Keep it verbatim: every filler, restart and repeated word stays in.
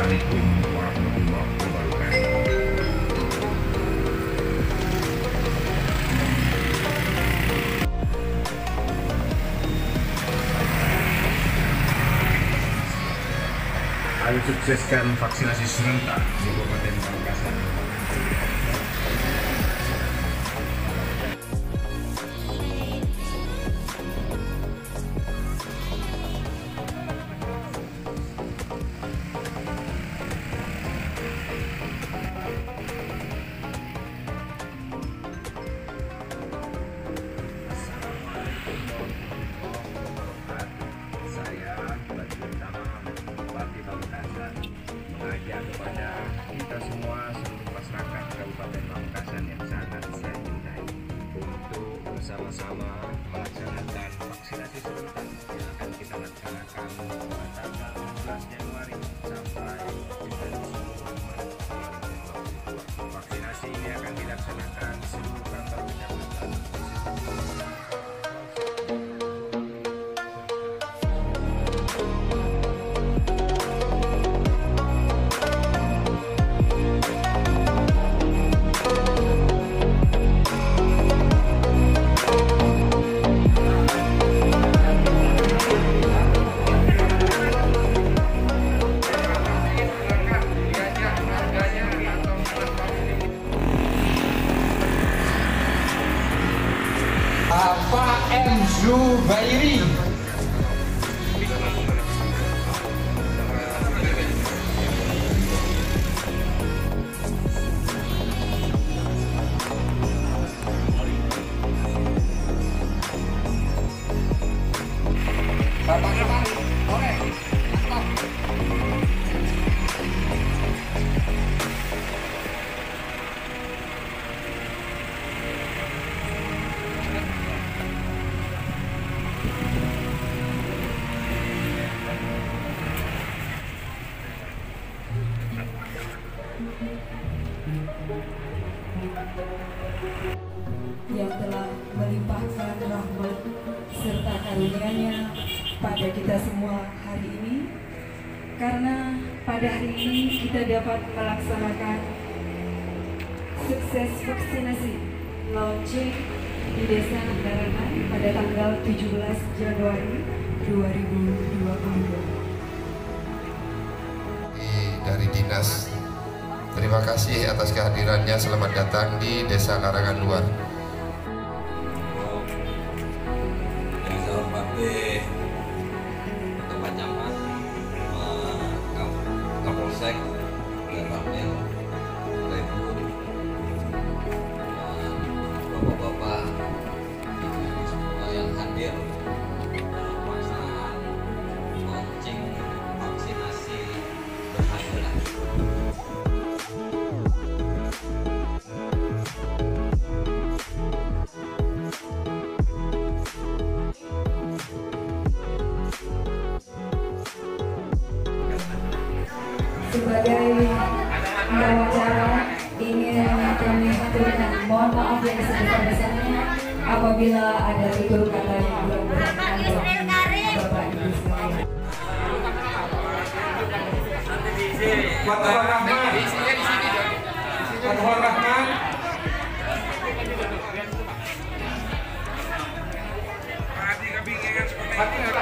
Assalamualaikum warahmatullahi wabarakatuh. Ayo sukseskan vaksinasi serentak di Kabupaten Pamekasan. Mengajak kepada kita semua seluruh masyarakat Kabupaten Pamekasan yang sangat saya cintai untuk bersama-sama melaksanakan vaksinasi serentak yang akan kita laksanakan pada tanggal tujuh belas Januari sampai tiga puluh Maret dua ribu dua puluh dua. Vaksinasi ini akan dilaksanakan di seluruh kantor kecamatan. Bapak M. Zubairi. Bapak Zubairi. Oke. Yang telah melimpahkan rahmat serta karunia-Nya pada kita semua hari ini, karena pada hari ini kita dapat melaksanakan sukses vaksinasi launching di Desa Darangan pada tanggal tujuh belas Januari dua ribu dua puluh dua. Dari Dinas, terima kasih atas kehadirannya. Selamat datang di Desa Larangan Luar. Yang saya hormati Ketua Camat, Kapolsek, Ramil, Ibu, Bapak-bapak, Ibu semua yang hadir pelaksanaan launching vaksinasi berhasil. Sebagai pengacara ingin kami aturkan mohon maaf yang sebesar-besarnya apabila ada tutur kata yang kurang berkenan bagi Bapak Ibu sekalian. Fatahur Rahman. Fatahur Rahman. Hati kami ingat